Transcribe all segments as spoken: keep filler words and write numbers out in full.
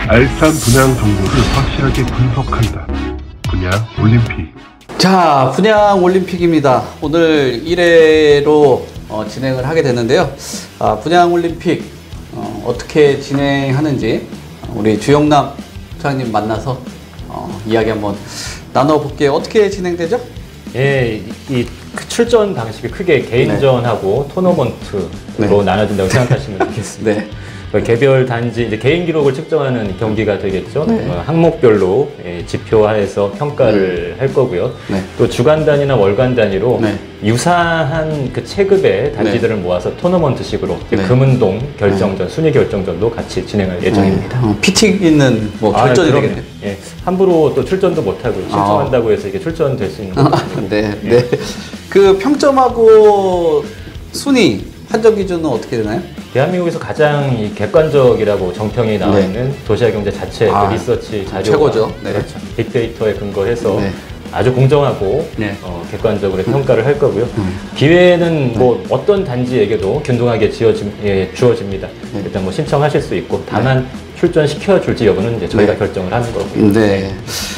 알찬 분양 정보를 확실하게 분석한다. 분양 올림픽. 자, 분양 올림픽입니다. 오늘 일 회로 어, 진행을 하게 되는데요. 아, 분양 올림픽 어, 어떻게 진행하는지 우리 주영남 소장님 만나서 어, 이야기 한번 나눠볼게요. 어떻게 진행되죠? 예, 이 출전 방식이 크게 개인전하고 네. 토너먼트로 네. 나눠진다고 생각하시면 되겠습니다. 네. 개별 단지 이제 개인 기록을 측정하는 경기가 되겠죠. 네. 어, 항목별로 예, 지표화해서 평가를 네. 할 거고요. 네. 또 주간 단위나 월간 단위로 네. 유사한 그 체급의 단지들을 네. 모아서 토너먼트식으로 네. 금운동 결정전, 네. 순위 결정전도 같이 진행할 예정입니다. 네. 어, 피튀기는 뭐 결전이 아, 되겠네요. 예, 함부로 또 출전도 못하고 신청한다고 해서 이게 출전될 수 있는 거죠. 아, 네, 예. 네. 그 평점하고 순위 판정 기준은 어떻게 되나요? 대한민국에서 가장 이 객관적이라고 정평이 나와 네. 있는 도시화경제 자체 아, 그 리서치 자료가 최고죠. 네. 그렇죠. 빅데이터에 근거해서 네. 아주 공정하고 네. 어, 객관적으로 음. 평가를 할 거고요. 음. 기회는 뭐 네. 어떤 단지에게도 균등하게 지어지, 예, 주어집니다. 네. 일단 뭐 신청하실 수 있고 다만 네. 출전시켜 줄지 여부는 이제 저희가 네. 결정을 하는 거고요. 네.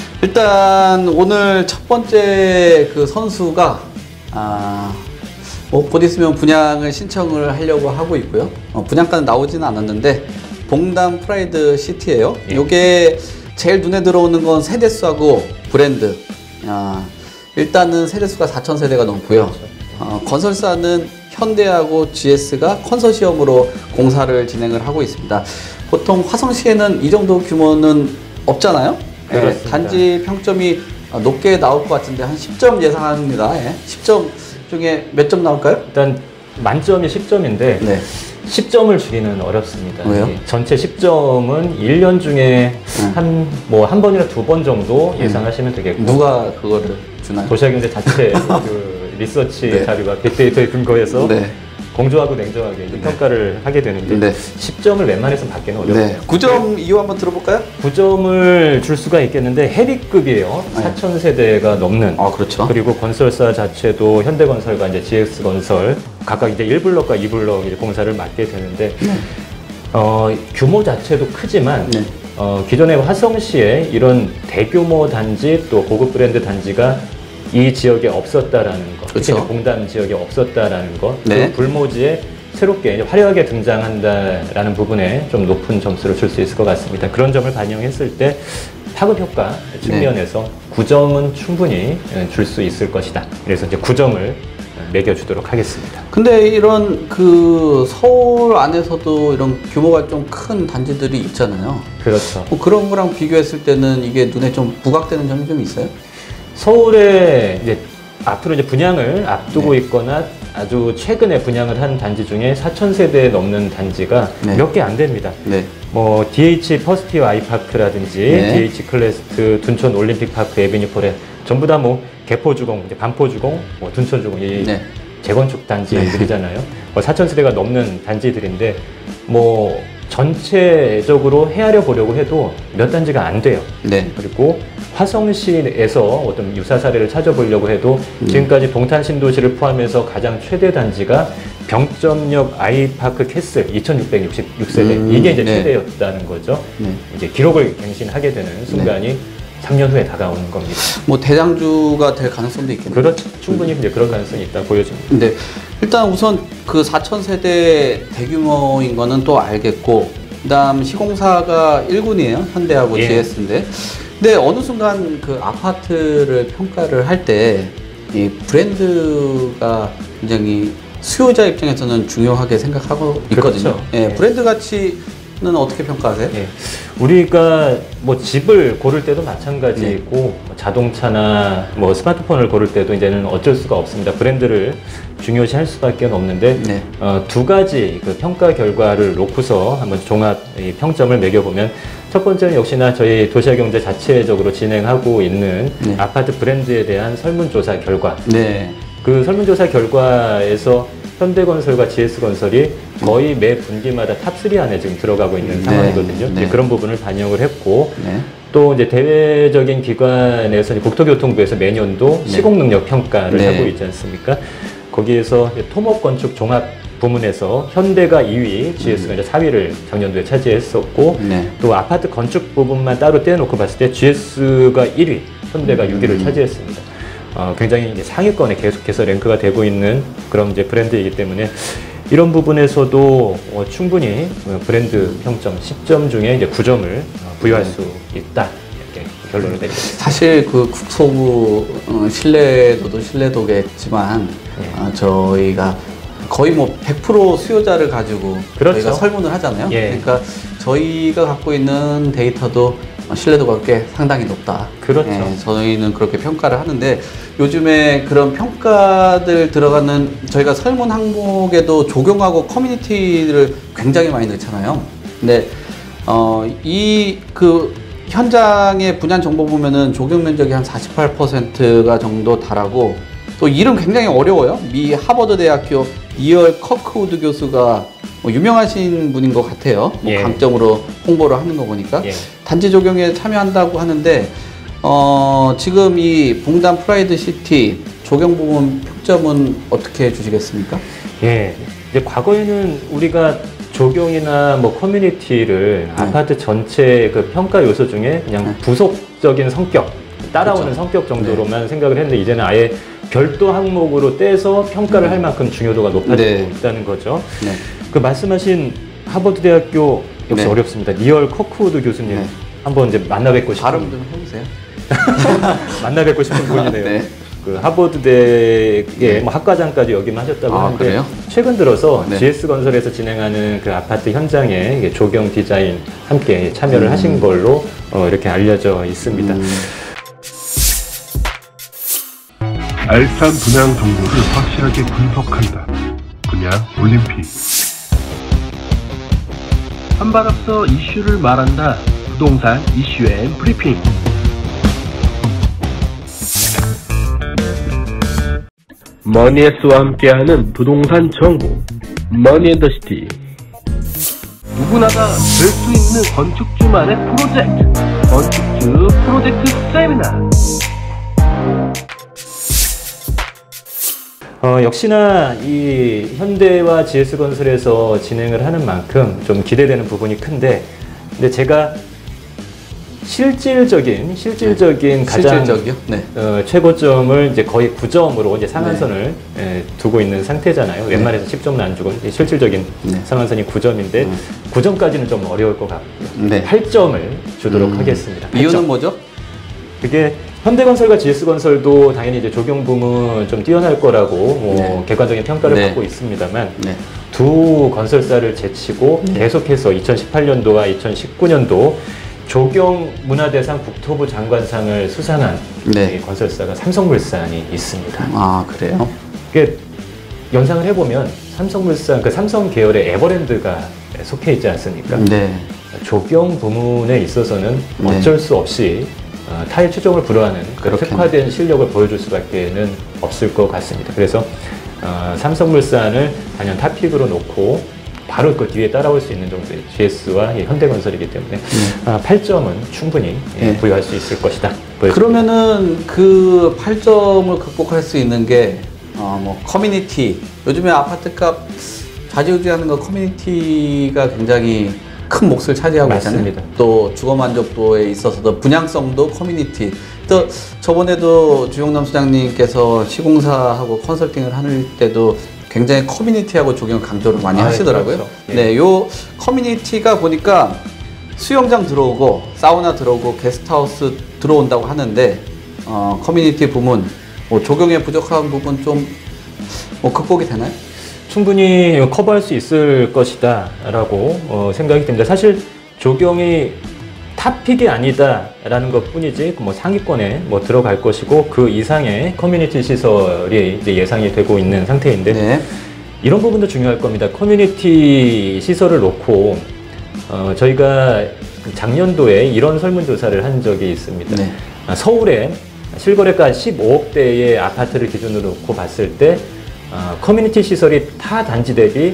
일단 오늘 첫 번째 그 선수가 아. 뭐, 곧 있으면 분양을 신청을 하려고 하고 있고요. 어, 분양가는 나오지는 않았는데 봉담 프라이드 시티예요. 예. 요게 제일 눈에 들어오는 건 세대수하고 브랜드. 아, 일단은 세대수가 사천 세대가 넘고요. 어, 건설사는 현대하고 지에스가 컨소시엄으로 공사를 진행을 하고 있습니다. 보통 화성시에는 이 정도 규모는 없잖아요. 네, 단지 평점이 높게 나올 것 같은데 한 십 점 예상합니다. 예, 십 점 중에 몇 점 나올까요? 일단 만점이 십 점인데 네. 십 점을 주기는 어렵습니다. 왜요? 전체 십 점은 일 년 중에 음. 한, 뭐 한 번이나 두 번 정도 예상하시면 되겠고 누가 그거를 주나요? 도시화경제 자체 그 리서치 네. 자료가 빅데이터에 근거해서 네. 공정하고 냉정하게 네. 평가를 하게 되는데 네. 십 점을 웬만해서는 받기는 어렵네요. 네. 구 점 이유 한번 들어볼까요? 구 점을 줄 수가 있겠는데 헤비급이에요. 네. 사천 세대가 넘는. 아, 그렇죠. 그리고 건설사 자체도 현대건설과 이제 지엑스건설 각각 이제 일 블럭과 이 블럭 이제 공사를 맡게 되는데 네. 어, 규모 자체도 크지만 네. 어, 기존의 화성시에 이런 대규모 단지 또 고급 브랜드 단지가 이 지역에 없었다라는 것, 특히 그렇죠. 봉담 지역에 없었다라는 것, 네. 그 불모지에 새롭게 이제 화려하게 등장한다라는 부분에 좀 높은 점수를 줄 수 있을 것 같습니다. 그런 점을 반영했을 때 파급 효과 측면에서 네. 구 점은 충분히 줄 수 있을 것이다. 그래서 이제 구 점을 매겨주도록 하겠습니다. 근데 이런 그 서울 안에서도 이런 규모가 좀 큰 단지들이 있잖아요. 그렇죠. 뭐 그런 거랑 비교했을 때는 이게 눈에 좀 부각되는 점이 좀 있어요? 서울에 이제 앞으로 이제 분양을 앞두고 네. 있거나 아주 최근에 분양을 한 단지 중에 사천 세대 넘는 단지가 네. 몇 개 안 됩니다. 네. 뭐 디에이치 퍼스티어 아이파크라든지 네. 디에이치 클래스트, 둔촌 올림픽파크, 에비뉴포레 전부 다 뭐 개포주공, 이제 반포주공, 뭐 둔촌주공 이 네. 재건축 단지들이잖아요. 네. 뭐 사천 세대가 넘는 단지들인데 뭐 전체적으로 헤아려 보려고 해도 몇 단지가 안 돼요. 네. 그리고 화성시에서 어떤 유사 사례를 찾아보려고 해도 음. 지금까지 동탄 신도시를 포함해서 가장 최대 단지가 병점역 아이파크 캐슬 이천육백육십육 세대 음. 이게 이제 네. 최대였다는 거죠. 네. 이제 기록을 갱신하게 되는 순간이 네. 삼 년 후에 다가오는 겁니다. 뭐 대장주가 될 가능성도 있겠네요. 그렇죠. 충분히 이제 그런 가능성이 있다 보여집니다. 네. 일단 우선 그 사천 세대 대규모인 거는 또 알겠고, 그다음 시공사가 일 군이에요. 현대하고 예. 지에스인데. 근데 어느 순간 그 아파트를 평가를 할 때 이 브랜드가 굉장히 수요자 입장에서는 중요하게 생각하고 있거든요. 그렇죠. 예, 브랜드 가치는 어떻게 평가하세요? 예. 우리가 뭐 집을 고를 때도 마찬가지고 네. 자동차나 뭐 스마트폰을 고를 때도 이제는 어쩔 수가 없습니다. 브랜드를 중요시할 수밖에 없는데 네. 어, 두 가지 그 평가 결과를 놓고서 한번 종합 이 평점을 매겨보면 첫 번째는 역시나 저희 도시화경제 자체적으로 진행하고 있는 네. 아파트 브랜드에 대한 설문조사 결과. 네. 그 설문조사 결과에서 현대건설과 지에스건설이 거의 매 분기마다 탑쓰리 안에 지금 들어가고 있는 네. 상황이거든요. 네. 그런 부분을 반영을 했고 네. 또 이제 대외적인 기관에서 국토교통부에서 매년도 네. 시공능력 평가를 네. 하고 있지 않습니까? 거기에서 토목건축 종합 부문에서 현대가 이 위, 지에스가 음. 이제 사 위를 작년도에 차지했었고 네. 또 아파트 건축 부분만 따로 떼놓고 봤을 때 지에스가 일 위, 현대가 음. 육 위를 차지했습니다. 어, 굉장히 이제 상위권에 계속해서 랭크가 되고 있는 그런 이제 브랜드이기 때문에 이런 부분에서도 어, 충분히 브랜드 평점 십 점 중에 이제 구 점을 부여할 수 있다. 이렇게 결론을 내리겠습니다. 사실 그 국소부 어, 신뢰도도 신뢰도겠지만 네. 어, 저희가 거의 뭐 백 퍼센트 수요자를 가지고 그렇죠. 저희가 설문을 하잖아요. 예. 그러니까 저희가 갖고 있는 데이터도 신뢰도가 꽤 상당히 높다. 그렇죠. 예, 저희는 그렇게 평가를 하는데 요즘에 그런 평가들 들어가는 저희가 설문 항목에도 조경하고 커뮤니티를 굉장히 많이 넣잖아요. 근데 어, 이 그 현장의 분양 정보 보면은 조경 면적이 한 사십팔 퍼센트가 정도 달하고 또 이름 굉장히 어려워요. 미 하버드 대학교 이얼 커크우드 교수가 뭐 유명하신 분인 것 같아요. 뭐 예. 강점으로 홍보를 하는 거 보니까 예. 단지 조경에 참여한다고 하는데 어, 지금 이 봉담 프라이드 시티 조경 부분 평점은 어떻게 주시겠습니까? 예, 이제 과거에는 우리가 조경이나 뭐 커뮤니티를 네. 아파트 전체 그 평가 요소 중에 그냥 네. 부속적인 성격, 따라오는 그렇죠. 성격 정도로만 네. 생각을 했는데 이제는 아예 별도 항목으로 떼서 평가를 네. 할 만큼 중요도가 높아지고 네. 있다는 거죠. 네. 그 말씀하신 하버드 대학교 역시 네. 어렵습니다. 니얼 커크우드 교수님 네. 한번 이제 만나 뵙고 싶은 발음 좀 해보세요. 만나 뵙고 싶은 분이네요. 네. 그 하버드대의 네. 뭐 학과장까지 역임하셨다고 아, 하는데 그래요? 최근 들어서 네. 지에스건설에서 진행하는 그 아파트 현장에 조경 디자인 함께 참여를 음. 하신 걸로 어, 이렇게 알려져 있습니다. 음. 알찬 분양 정보를 확실하게 분석한다. 분양 올림픽. 한 발 앞서 이슈를 말한다. 부동산 이슈 앤 브리핑. 머니에스와 함께하는 부동산 정보 머니앤더시티. 누구나가 될 수 있는 건축주만의 프로젝트 건축주 프로젝트 세미나. 어, 역시나 이 현대와 지에스건설에서 진행을 하는 만큼 좀 기대되는 부분이 큰데 근데 제가 실질적인 실질적인 네. 가장 실질적이요? 네. 어, 최고점을 이제 거의 구 점으로 이제 상한선을 네. 에, 두고 있는 상태잖아요. 네. 웬만해서 십 점은 안 주고 실질적인 네. 상한선이 구 점인데 음. 구 점까지는 좀 어려울 것 같고요. 네. 팔 점을 주도록 음. 하겠습니다. 팔 점. 이유는 뭐죠? 그게 현대건설과 지에스건설도 당연히 이제 조경 부문 좀 뛰어날 거라고 뭐 네. 객관적인 평가를 네. 받고 있습니다만 네. 두 건설사를 제치고 네. 계속해서 이천십팔 년도와 이천십구 년도 조경 문화대상 국토부 장관상을 수상한 네. 건설사가 삼성물산이 있습니다. 아 그래요? 이게 연상을 해보면 삼성물산 그 삼성 계열의 에버랜드가 속해 있지 않습니까? 네. 조경 부문에 있어서는 네. 어쩔 수 없이 어, 타일 추종을 불허하는 그런 특화된 실력을 보여줄 수밖에는 없을 것 같습니다. 그래서 어, 삼성물산을 단연 탑픽으로 놓고 바로 그 뒤에 따라올 수 있는 정도의 지에스와 현대건설이기 때문에 음. 아, 팔 점은 충분히 네. 부여할 수 있을 것이다. 보여집니다. 그러면은 그 팔 점을 극복할 수 있는 게 어, 뭐 커뮤니티 요즘에 아파트값 좌지우지하는 거 커뮤니티가 굉장히 큰 몫을 차지하고 맞습니다. 있잖아요. 또 주거 만족도에 있어서도 분양성도 커뮤니티. 또 저번에도 주용남 소장님께서 시공사하고 컨설팅을 할 때도 굉장히 커뮤니티하고 조경을 강조를 많이 아, 하시더라고요. 그렇죠. 예. 네, 요 커뮤니티가 보니까 수영장 들어오고 사우나 들어오고 게스트하우스 들어온다고 하는데 어, 커뮤니티 부문 뭐 조경에 부족한 부분 좀 뭐 극복이 되나요? 충분히 커버할 수 있을 것이다 라고 어, 생각이 듭니다. 사실 조경이 탑픽이 아니다 라는 것 뿐이지 뭐 상위권에 뭐 들어갈 것이고 그 이상의 커뮤니티 시설이 이제 예상이 되고 있는 상태인데 네. 이런 부분도 중요할 겁니다. 커뮤니티 시설을 놓고 어, 저희가 작년도에 이런 설문조사를 한 적이 있습니다. 네. 아, 서울에 실거래가 십오억 대의 아파트를 기준으로 놓고 봤을 때 어, 커뮤니티 시설이 타 단지 대비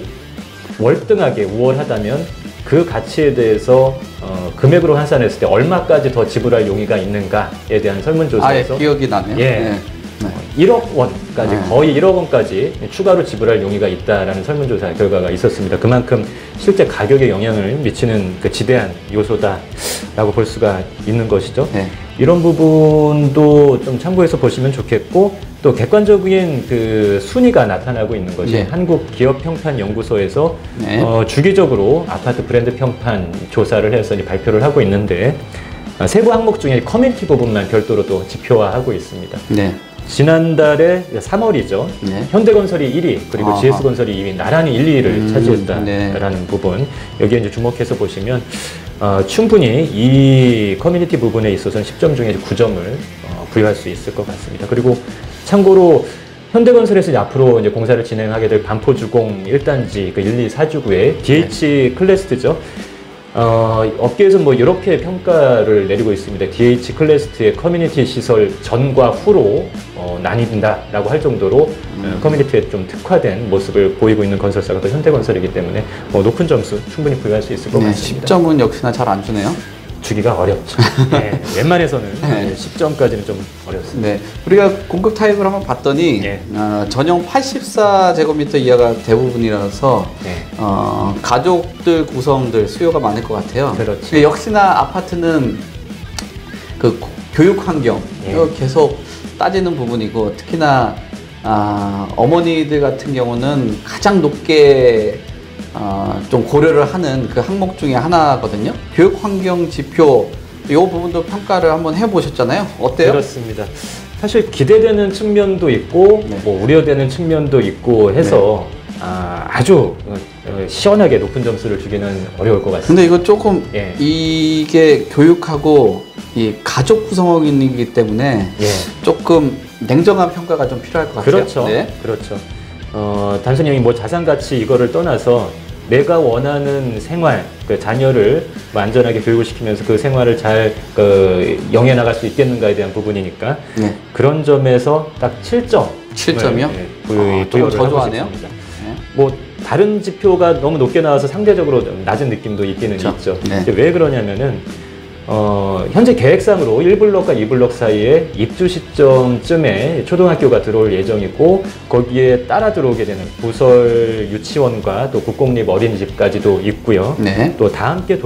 월등하게 우월하다면 그 가치에 대해서 어, 금액으로 환산했을 때 얼마까지 더 지불할 용의가 있는가에 대한 설문조사에서 아, 예, 기억이 나네요. 예, 네. 네. 일억 원까지 네. 거의 일억 원까지 추가로 지불할 용의가 있다라는 설문조사 결과가 있었습니다. 그만큼 실제 가격에 영향을 미치는 그 지대한 요소다라고 볼 수가 있는 것이죠. 네. 이런 부분도 좀 참고해서 보시면 좋겠고, 또 객관적인 그 순위가 나타나고 있는 것이 네. 한국기업평판연구소에서 네. 어, 주기적으로 아파트 브랜드 평판 조사를 해서 이제 발표를 하고 있는데, 세부 항목 중에 커뮤니티 부분만 별도로 또 지표화하고 있습니다. 네. 지난달에 삼월이죠. 네. 현대건설이 일 위, 그리고 아하. 지에스건설이 이 위, 나란히 일, 이 위를 음, 차지했다라는 네. 부분. 여기에 이제 주목해서 보시면 어, 충분히 이 커뮤니티 부분에 있어서는 십 점 중에 구 점을 어, 부여할 수 있을 것 같습니다. 그리고 참고로 현대건설에서 이제 앞으로 이제 공사를 진행하게 될 반포주공 일 단지 그 일, 이, 사주구의 디에이치 네. 클래스트죠. 어, 업계에서 뭐 이렇게 평가를 내리고 있습니다. 디에이치 클래스트의 커뮤니티 시설 전과 후로 어, 나뉜다라고 할 정도로 음. 어, 커뮤니티에 좀 특화된 모습을 보이고 있는 건설사가 또 현대건설이기 때문에 뭐 높은 점수 충분히 부여할 수 있을 것 네, 같습니다. 십 점은 역시나 잘 안 주네요. 주기가 어렵죠. 네, 웬만해서는 네. 십 점까지는 좀 어렵습니다. 네, 우리가 공급 타입을 한번 봤더니 네. 어, 전용 팔십사 제곱미터 이하가 대부분이라서 네. 어, 가족들 구성들 수요가 많을 것 같아요. 그렇죠. 역시나 아파트는 그 교육 환경 네. 계속 따지는 부분이고, 특히나 아, 어머니들 같은 경우는 가장 높게 어, 좀 고려를 하는 그 항목 중에 하나거든요. 교육 환경 지표, 이 부분도 평가를 한번 해보셨잖아요. 어때요? 그렇습니다. 사실 기대되는 측면도 있고 네. 뭐 우려되는 측면도 있고 해서 네. 아, 아주 시원하게 높은 점수를 주기는 어려울 것 같습니다. 근데 이거 조금 예. 이게 교육하고 이 가족 구성원이기 때문에 예. 조금 냉정한 평가가 좀 필요할 것 같아요. 그렇죠. 네. 그렇죠. 어, 단순히 뭐 자산 가치 이거를 떠나서 내가 원하는 생활, 그 자녀를 안전하게 교육을 시키면서 그 생활을 잘 그, 영해 나갈 수 있겠는가에 대한 부분이니까 네. 그런 점에서 딱 칠 점. 칠 점이요? 네, 부여를 아, 하고 싶습니다. 네. 뭐 다른 지표가 너무 높게 나와서 상대적으로 좀 낮은 느낌도 있기는 그렇죠. 있죠. 네. 왜 그러냐면은 어, 현재 계획상으로 일 블록과 이 블록 사이에 입주 시점쯤에 초등학교가 들어올 예정이고, 거기에 따라 들어오게 되는 부설 유치원과 또 국공립 어린이집까지도 있고요. 네. 또 다 함께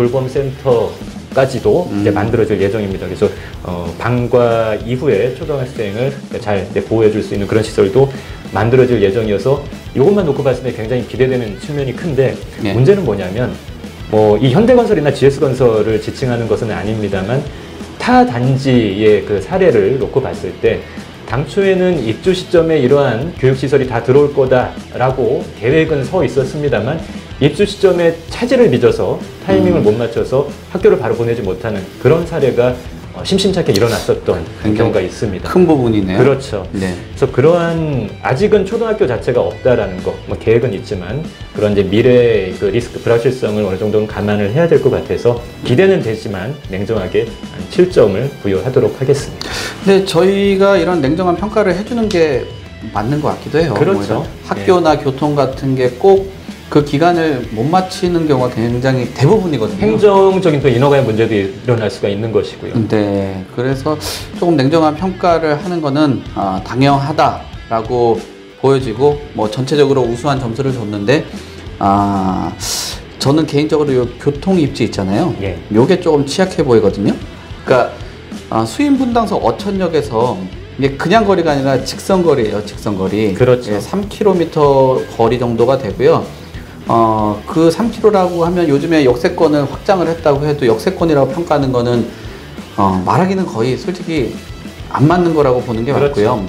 돌봄센터까지도 음. 이제 만들어질 예정입니다. 그래서 어, 방과 이후에 초등학생을 잘 보호해 줄 수 있는 그런 시설도 만들어질 예정이어서 이것만 놓고 봤을 때 굉장히 기대되는 측면이 큰데 네. 문제는 뭐냐면 뭐 이 현대건설이나 지에스건설을 지칭하는 것은 아닙니다만 타 단지의 그 사례를 놓고 봤을 때 당초에는 입주 시점에 이러한 교육시설이 다 들어올 거다라고 계획은 서 있었습니다만 입주 시점에 차질을 빚어서 타이밍을 음. 못 맞춰서 학교를 바로 보내지 못하는 그런 사례가 어, 심심찮게 일어났었던 경우가 있습니다. 큰 부분이네요. 그렇죠. 네. 그래서 그러한 아직은 초등학교 자체가 없다라는 거, 뭐 계획은 있지만 그런 이제 미래의 그 리스크 불확실성을 어느 정도는 감안을 해야 될 것 같아서 기대는 되지만 냉정하게 한 칠 점을 부여하도록 하겠습니다. 근데 저희가 이런 냉정한 평가를 해주는 게 맞는 것 같기도 해요. 그렇죠. 학교나 네. 교통 같은 게 꼭 그 기간을 못 마치는 경우가 굉장히 대부분이거든요. 행정적인 또 인허가의 문제도 일어날 수가 있는 것이고요. 네, 그래서 조금 냉정한 평가를 하는 거는 아, 당연하다라고 보여지고, 뭐 전체적으로 우수한 점수를 줬는데, 아, 저는 개인적으로 요 교통 입지 있잖아요. 예. 요게 조금 취약해 보이거든요. 그러니까 아, 수인 분당서 어천역에서 이게 그냥 거리가 아니라 직선 거리예요. 직선 거리. 그렇죠. 예, 삼 킬로미터 거리 정도가 되고요. 어, 그 삼 킬로미터라고 하면 요즘에 역세권을 확장을 했다고 해도 역세권이라고 평가하는 거는 어, 말하기는 거의 솔직히 안 맞는 거라고 보는 게 그렇죠. 맞고요.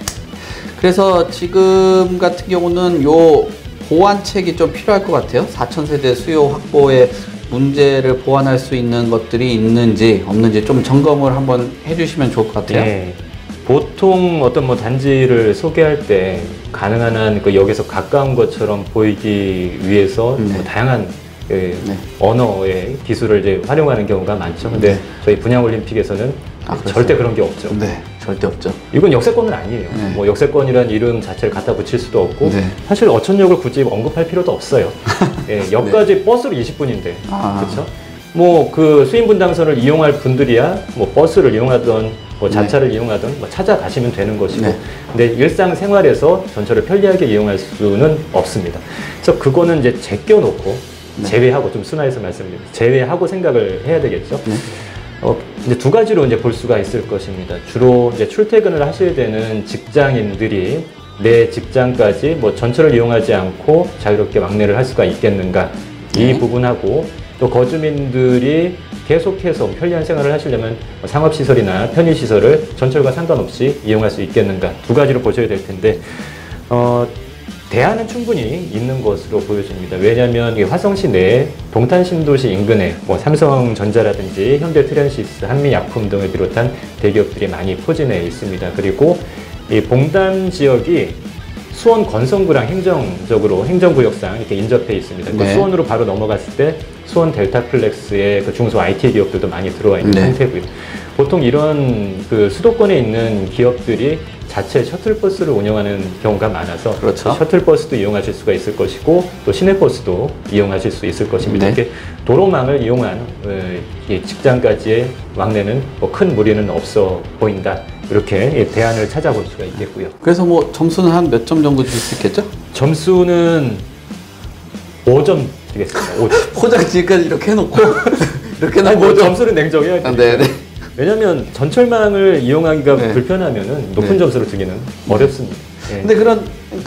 그래서 지금 같은 경우는 요 보완책이 좀 필요할 것 같아요. 사천 세대 수요 확보에 문제를 보완할 수 있는 것들이 있는지 없는지 좀 점검을 한번 해주시면 좋을 것 같아요. 네. 보통 어떤 뭐 단지를 소개할 때 가능한 한 그 역에서 가까운 것처럼 보이기 위해서 네. 뭐 다양한 그 네. 언어의 기술을 이제 활용하는 경우가 많죠. 근데 네. 저희 분양올림픽에서는 아, 절대 그런 게 없죠. 네, 절대 없죠. 이건 역세권은 아니에요. 네. 뭐 역세권이라는 이름 자체를 갖다 붙일 수도 없고 네. 사실 어천역을 굳이 언급할 필요도 없어요. 예, 역까지 네. 버스로 이십 분인데 아. 그렇죠? 뭐 그 수인분당선을 이용할 분들이야 뭐 버스를 이용하던 뭐 자차를 네. 이용하든 뭐 찾아가시면 되는 것이고 네. 근데 일상생활에서 전철을 편리하게 이용할 수는 없습니다. 그래서 그거는 이제 제껴놓고 네. 제외하고 좀 순화해서 말씀드립니다. 제외하고 생각을 해야 되겠죠. 네. 어, 이제 두 가지로 이제 볼 수가 있을 것입니다. 주로 이제 출퇴근을 하셔야 되는 직장인들이 내 직장까지 뭐 전철을 이용하지 않고 자유롭게 왕래를 할 수가 있겠는가 네. 이 부분하고 또 거주민들이 계속해서 편리한 생활을 하시려면 상업시설이나 편의시설을 전철과 상관없이 이용할 수 있겠는가 두 가지로 보셔야 될 텐데 어, 대안은 충분히 있는 것으로 보여집니다. 왜냐하면 화성시 내에 동탄신도시 인근에 뭐 삼성전자라든지 현대트랜시스, 한미약품 등을 비롯한 대기업들이 많이 포진해 있습니다. 그리고 이 봉담 지역이 수원 건성구랑 행정적으로 행정구역상 이렇게 인접해 있습니다. 네. 그 수원으로 바로 넘어갔을 때 수원 델타플렉스의 그 중소 아이티 기업들도 많이 들어와 있는 네. 상태고요. 보통 이런 그 수도권에 있는 기업들이 자체 셔틀버스를 운영하는 경우가 많아서 그렇죠. 셔틀버스도 이용하실 수가 있을 것이고 또 시내버스도 이용하실 수 있을 것입니다. 네. 이렇게 도로망을 이용한 직장까지의 왕래는 뭐 큰 무리는 없어 보인다. 이렇게 대안을 찾아볼 수가 있겠고요. 그래서 뭐 점수는 한 몇 점 정도 줄 수 있겠죠? 점수는 오 점 드리겠습니다. 오 점. 포장지까지 이렇게 해놓고 이렇게 해놓고 뭐 점수를 냉정해야 돼요. 아, 네네. 왜냐하면 전철망을 이용하기가 네. 불편하면은 높은 네. 점수를 주기는 어렵습니다. 네. 근데 그런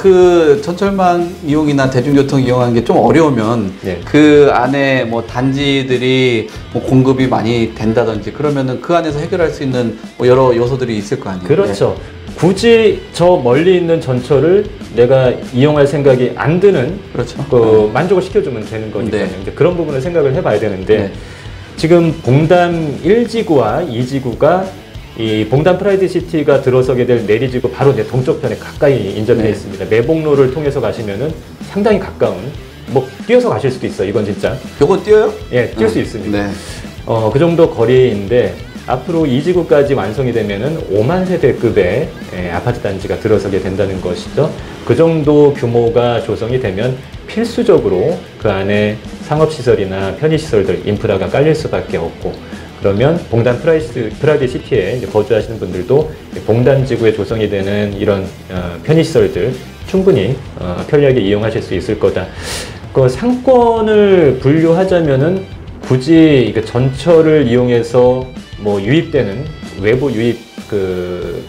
그 전철망 이용이나 대중교통 이용하는 게 좀 어려우면 네. 그 안에 뭐 단지들이 뭐 공급이 많이 된다든지 그러면은 그 안에서 해결할 수 있는 뭐 여러 요소들이 있을 거 아니에요. 그렇죠. 네. 굳이 저 멀리 있는 전철을 내가 이용할 생각이 안 드는 그렇죠. 그 네. 만족을 시켜주면 되는 거니까요. 네. 이제 그런 부분을 생각을 해봐야 되는데 네. 지금 봉담 일 지구와 이 지구가 이 봉담 프라이드시티가 들어서게 될 내리지구 바로 내 동쪽편에 가까이 인접해 네. 있습니다. 매봉로를 통해서 가시면은 상당히 가까운, 뭐 뛰어서 가실 수도 있어요. 이건 진짜. 요거 뛰어요? 예, 뛸 수 네. 있습니다. 네. 어, 그 정도 거리인데 앞으로 이 지구까지 완성이 되면은 오만 세대급의 예, 아파트 단지가 들어서게 된다는 것이죠. 그 정도 규모가 조성이 되면 필수적으로 그 안에 상업시설이나 편의시설들, 인프라가 깔릴 수밖에 없고 그러면 봉담 프라이스, 프라이드시티에 이제 거주하시는 분들도 봉담지구에 조성이 되는 이런 어, 편의시설들 충분히 어, 편리하게 이용하실 수 있을 거다. 그 상권을 분류하자면은 굳이 그 전철을 이용해서 뭐 유입되는 외부 유입 그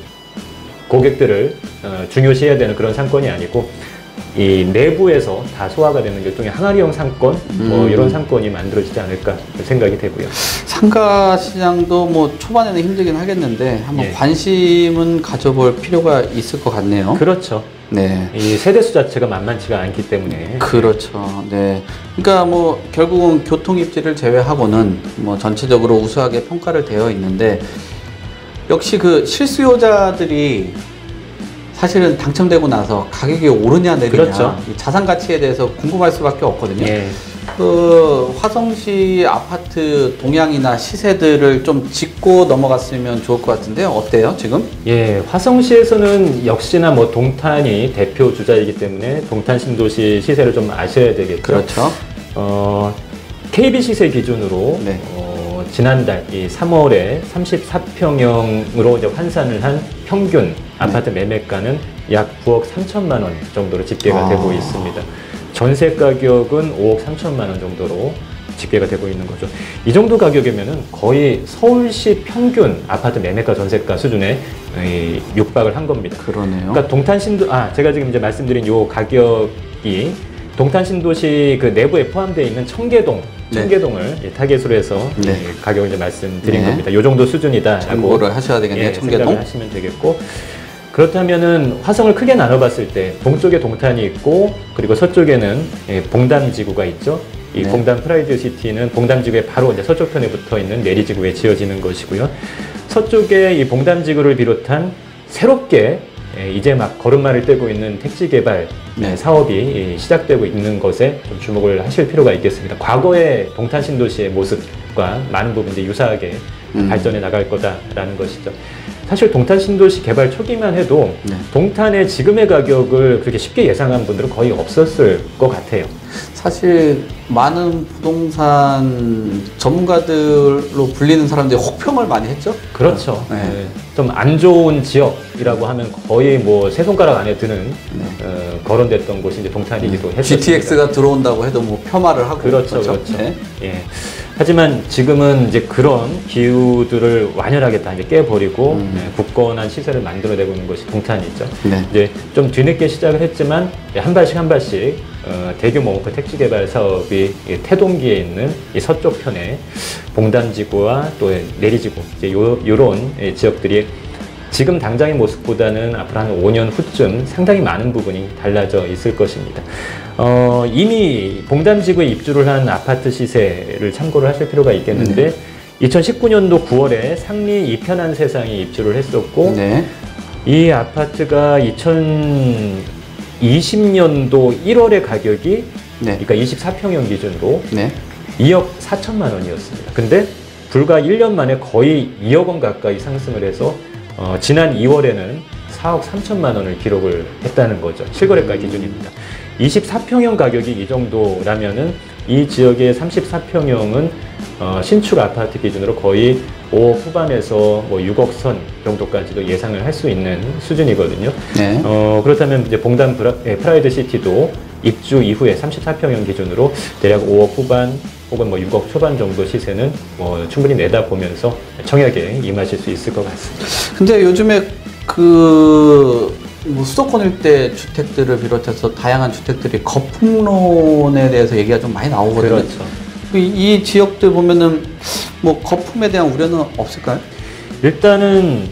고객들을 어, 중요시해야 되는 그런 상권이 아니고 이 내부에서 다 소화가 되는 일종의 항아리형 상권 음. 뭐 이런 상권이 만들어지지 않을까 생각이 되고요. 상가 시장도 뭐 초반에는 힘들긴 하겠는데 한번 예. 관심은 가져볼 필요가 있을 것 같네요. 그렇죠. 네. 이 세대수 자체가 만만치가 않기 때문에. 그렇죠. 네. 그러니까 뭐 결국은 교통 입지를 제외하고는 뭐 전체적으로 우수하게 평가를 되어 있는데 역시 그 실수요자들이 사실은 당첨되고 나서 가격이 오르냐 내리냐 그렇죠. 이 자산 가치에 대해서 궁금할 수밖에 없거든요. 예. 그 화성시 아파트 동향이나 시세들을 좀 짚고 넘어갔으면 좋을 것 같은데요. 어때요, 지금? 예, 화성시에서는 역시나 뭐 동탄이 대표 주자이기 때문에 동탄 신도시 시세를 좀 아셔야 되겠죠. 그렇죠. 어, 케이비 시세 기준으로 네. 어, 지난달 이 삼월에 삼십사 평형으로 이제 환산을 한 평균 아파트 네. 매매가는 약 구억 삼천만 원 정도로 집계가 아. 되고 있습니다. 전세 가격은 오억 삼천만 원 정도로 집계가 되고 있는 거죠. 이 정도 가격이면은 거의 서울시 평균 아파트 매매가 전세가 수준에 육박을 한 겁니다. 그러네요. 그러니까 동탄신도 아 제가 지금 이제 말씀드린 요 가격이 동탄신도시 그 내부에 포함되어 있는 청계동, 네. 청계동을 예, 타겟으로 해서 네. 예, 가격을 이제 말씀드린 네. 겁니다. 요 정도 수준이다라고 참고를 하셔야 되겠네요. 예, 청계동 생각을 하시면 되겠고. 그렇다면은 화성을 크게 나눠봤을 때 동쪽에 동탄이 있고 그리고 서쪽에는 예, 봉담지구가 있죠. 이 네. 봉담 프라이드시티는 봉담지구에 바로 이제 서쪽편에 붙어 있는 내리지구에 지어지는 것이고요. 서쪽에 이 봉담지구를 비롯한 새롭게 예, 이제 막 걸음마를 떼고 있는 택지 개발 네. 사업이 예, 시작되고 있는 것에 좀 주목을 하실 필요가 있겠습니다. 과거의 동탄 신도시의 모습과 많은 부분 이제 유사하게 음. 발전해 나갈 거다라는 것이죠. 사실 동탄 신도시 개발 초기만 해도 네. 동탄의 지금의 가격을 그렇게 쉽게 예상한 분들은 거의 없었을 것 같아요. 사실 많은 부동산 전문가들로 불리는 사람들이 혹평을 많이 했죠. 그렇죠. 네. 네. 좀 안 좋은 지역이라고 하면 거의 뭐 세 손가락 안에 드는 네. 어, 거론됐던 곳이 이제 동탄이기도 네. 했습니다. 지티엑스가 들어온다고 해도 뭐 폄하를 하고 그렇죠, 그렇죠. 그렇죠. 네. 예. 하지만 지금은 이제 그런 기후들을 완연하게 다 이제 깨버리고 음. 네, 굳건한 시설을 만들어내고 있는 것이 동탄이죠. 네. 이제 좀 뒤늦게 시작을 했지만 한 발씩 한 발씩 어, 대규모 목표 택지 개발 사업이 태동기에 있는 이 서쪽 편에 봉담지구와 또 내리지구 이제 요, 요런 지역들이 지금 당장의 모습보다는 앞으로 한 오 년 후쯤 상당히 많은 부분이 달라져 있을 것입니다. 어, 이미 봉담지구에 입주를 한 아파트 시세를 참고를 하실 필요가 있겠는데 네. 이천십구 년도 구월에 상리 이편한 세상에 입주를 했었고 네. 이 아파트가 이천이십 년도 일월의 가격이 네. 그러니까 이십사 평형 기준으로 네. 이억 사천만 원이었습니다. 근데 불과 일 년 만에 거의 이억 원 가까이 상승을 해서 어, 지난 이월에는 사억 삼천만 원을 기록을 했다는 거죠. 실거래가 기준입니다. 이십사 평형 가격이 이 정도라면은 이 지역의 삼십사 평형은 어, 신축 아파트 기준으로 거의 오억 후반에서 뭐 육억 선 정도까지도 예상을 할 수 있는 수준이거든요. 네. 어, 그렇다면 이제 봉담 브라, 예, 프라이드 시티도 입주 이후에 삼십사 평형 기준으로 대략 오억 후반 혹은 뭐 육억 초반 정도 시세는 뭐 충분히 내다보면서 청약에 임하실 수 있을 것 같습니다. 근데 요즘에 그 뭐 수도권 일대 주택들을 비롯해서 다양한 주택들이 거품론에 대해서 얘기가 좀 많이 나오거든요. 그렇죠. 이, 이 지역들 보면은 뭐 거품에 대한 우려는 없을까요? 일단은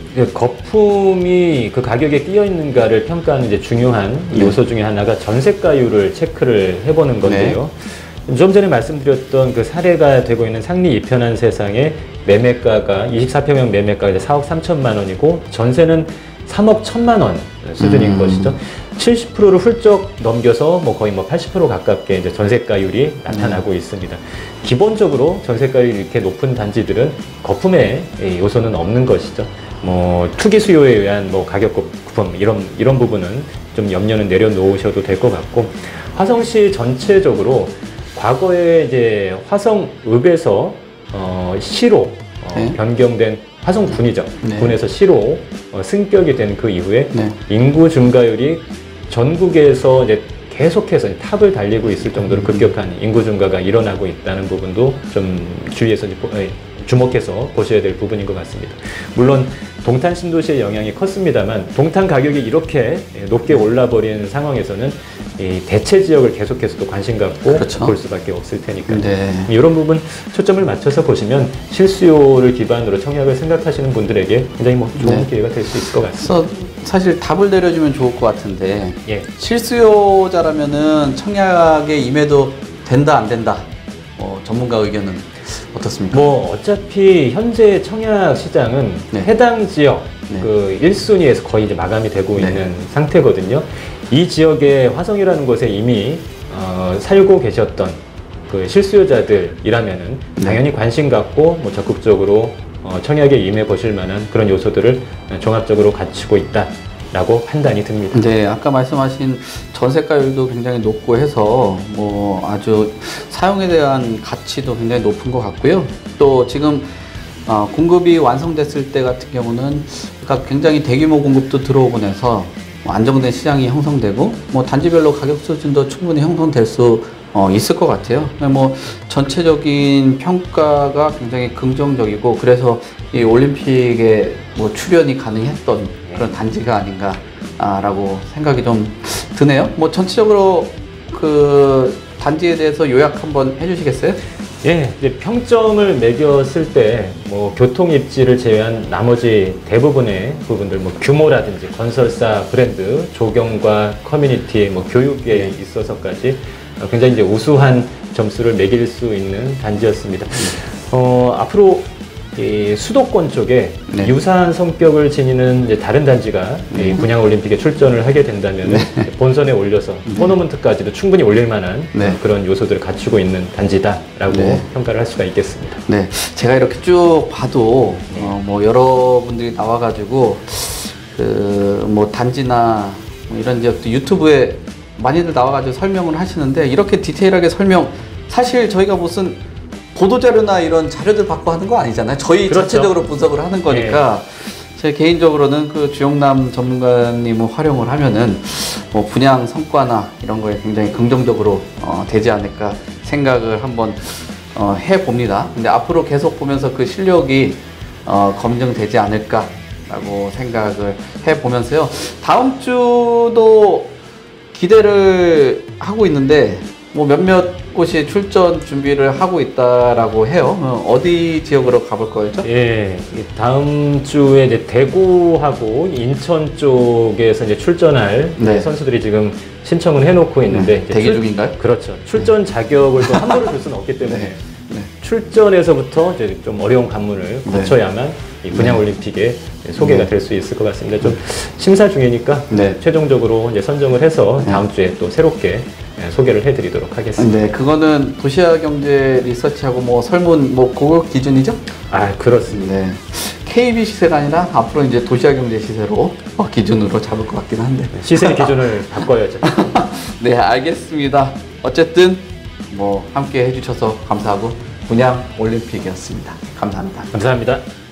거품이 그 가격에 끼어 있는가를 평가하는 이제 중요한 네. 요소 중에 하나가 전세가율을 체크를 해보는 건데요. 네. 좀 전에 말씀드렸던 그 사례가 되고 있는 상리 이편한 세상의 매매가가 이십사 평형 매매가가 이제 사억 삼천만 원이고 전세는 삼억 천만 원 수준인 음. 것이죠. 칠십 퍼센트를 훌쩍 넘겨서 뭐 거의 뭐 팔십 퍼센트 가깝게 이제 전세가율이 나타나고 음. 있습니다. 기본적으로 전세가율이 이렇게 높은 단지들은 거품의 요소는 없는 것이죠. 뭐 투기 수요에 의한 뭐 가격 거품 이런 이런 부분은 좀 염려는 내려놓으셔도 될 것 같고 화성시 전체적으로 과거에 이제 화성읍에서 어, 시로 어, 네. 변경된 화성군이죠. 네. 군에서 시로 어, 승격이 된 그 이후에 네. 인구 증가율이 전국에서 이제 계속해서 탑을 달리고 있을 정도로 급격한 인구 증가가 일어나고 있다는 부분도 좀 주의해서 이제 주목해서 보셔야 될 부분인 것 같습니다. 물론 동탄 신도시의 영향이 컸습니다만 동탄 가격이 이렇게 높게 올라버리는 상황에서는 이 대체 지역을 계속해서 또 관심 갖고 그렇죠. 볼 수밖에 없을 테니까요. 네. 이런 부분 초점을 맞춰서 보시면 실수요를 기반으로 청약을 생각하시는 분들에게 굉장히 뭐 좋은 네. 기회가 될 수 있을 것 같습니다. 그래서 사실 답을 내려주면 좋을 것 같은데 예. 실수요자라면은 청약에 임해도 된다 안 된다 어, 전문가 의견은 어떻습니까? 뭐 어차피 현재 청약 시장은 네. 해당 지역 네. 그 일 순위에서 거의 이제 마감이 되고 네. 있는 상태거든요. 이 지역에 화성이라는 곳에 이미 어, 살고 계셨던 그 실수요자들이라면은 네. 당연히 관심 갖고 뭐 적극적으로 어, 청약에 임해 보실 만한 그런 요소들을 종합적으로 갖추고 있다라고 판단이 듭니다. 네, 아까 말씀하신 전세가율도 굉장히 높고 해서 뭐 아주 사용에 대한 가치도 굉장히 높은 것 같고요. 또 지금 어, 공급이 완성됐을 때 같은 경우는 그러니까 굉장히 대규모 공급도 들어오고 나서 안정된 시장이 형성되고 뭐 단지별로 가격 수준도 충분히 형성될 수 어, 있을 것 같아요. 뭐 전체적인 평가가 굉장히 긍정적이고 그래서 이 올림픽에 뭐 출연이 가능했던 그런 단지가 아닌가라고 생각이 좀 드네요. 뭐 전체적으로 그 단지에 대해서 요약 한번 해주시겠어요? 예, 이제 평점을 매겼을 때 뭐 교통 입지를 제외한 나머지 대부분의 부분들 뭐 규모라든지 건설사 브랜드, 조경과 커뮤니티, 뭐 교육에 있어서까지 굉장히 이제 우수한 점수를 매길 수 있는 단지였습니다. 어, 앞으로 이 수도권 쪽에 네. 유사한 성격을 지니는 이제 다른 단지가 네. 이 분양 올림픽에 출전을 하게 된다면 네. 본선에 올려서 네. 토너먼트까지도 충분히 올릴 만한 네. 그런 요소들을 갖추고 있는 단지다라고 네. 평가를 할 수가 있겠습니다. 네, 제가 이렇게 쭉 봐도 네. 어, 뭐 여러분들이 나와가지고 그 뭐 단지나 뭐 이런 이제 유튜브에 많이들 나와가지고 설명을 하시는데 이렇게 디테일하게 설명, 사실 저희가 무슨 보도자료나 이런 자료들 받고 하는 거 아니잖아요. 저희 그렇죠. 자체적으로 분석을 하는 거니까 네. 제 개인적으로는 그 주영남 전문가님을 활용을 하면은 뭐 분양 성과나 이런 거에 굉장히 긍정적으로 어, 되지 않을까 생각을 한번 어, 해봅니다. 근데 앞으로 계속 보면서 그 실력이 어, 검증되지 않을까라고 생각을 해보면서요. 다음 주도 기대를 하고 있는데 뭐 몇몇 곳이 출전 준비를 하고 있다라고 해요. 어디 지역으로 가볼 거죠? 예, 다음 주에 이제 대구하고 인천 쪽에서 이제 출전할 네. 선수들이 지금 신청을 해놓고 있는데 네. 대기 출, 중인가요? 그렇죠. 출전 네. 자격을 또 함부로 줄 수는 없기 때문에 네. 네. 출전에서부터 이제 좀 어려운 관문을 네. 거쳐야만 이 분양 네. 올림픽에 소개가 네. 될 수 있을 것 같습니다. 좀 심사 중이니까 네. 최종적으로 이제 선정을 해서 다음 네. 주에 또 새롭게 소개를 해드리도록 하겠습니다. 네, 그거는 도시화경제 리서치하고 뭐 설문 뭐 그거 기준이죠? 아, 그렇습니다. 네. 케이비 시세가 아니라 앞으로 이제 도시화경제 시세로 어, 기준으로 잡을 것 같긴 한데 시세 기준을 바꿔야죠. 네, 알겠습니다. 어쨌든 뭐 함께 해주셔서 감사하고 분양 올림픽이었습니다. 감사합니다. 감사합니다.